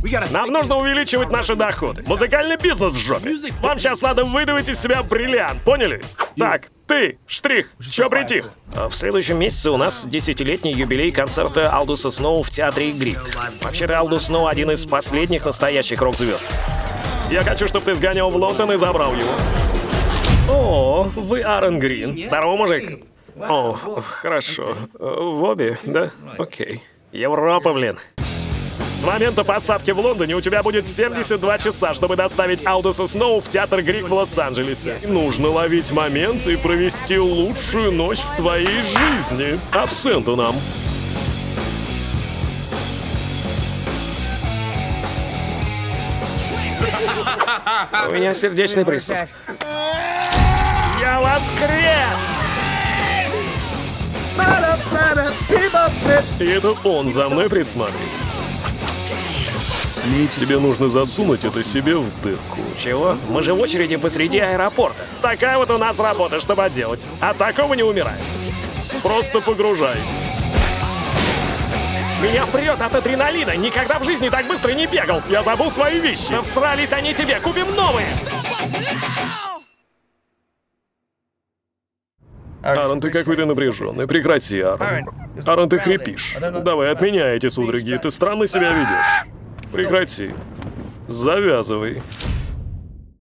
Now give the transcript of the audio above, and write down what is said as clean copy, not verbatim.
Нам нужно увеличивать наши доходы. Музыкальный бизнес в жопе. Вам сейчас надо выдавить из себя бриллиант, поняли? Так, ты, Штрих, чё притих? В следующем месяце у нас 10-летний юбилей концерта Алдуса Сноу в театре Игрик. Вообще-то Алдус Сноу один из последних настоящих рок-звезд. Я хочу, чтобы ты сгонял в Лондон и забрал его. О, вы Аарон Грин. Здорово, мужик. О, хорошо. В обе, да? Окей. Европа, блин. С момента посадки в Лондоне у тебя будет 72 часа, чтобы доставить Алдуса Сноу в театр Грик в Лос-Анджелесе. Нужно ловить момент и провести лучшую ночь в твоей жизни. Абсенту нам. У меня сердечный приступ. Я воскрес! И это он за мной присматривает. Тебе нужно засунуть это себе в дырку. Чего? Мы же в очереди посреди аэропорта. Такая вот у нас работа, чтобы делать. От такого не умираем. Просто погружай. Меня прет от адреналина. Никогда в жизни так быстро не бегал. Я забыл свои вещи. Да всрались они тебе. Купим новые. Аарон, ты какой-то напряженный. Прекрати, Аарон. Аарон, ты хрипишь. Давай, отменяй эти судороги. Ты странно себя ведешь. Прекрати. Завязывай.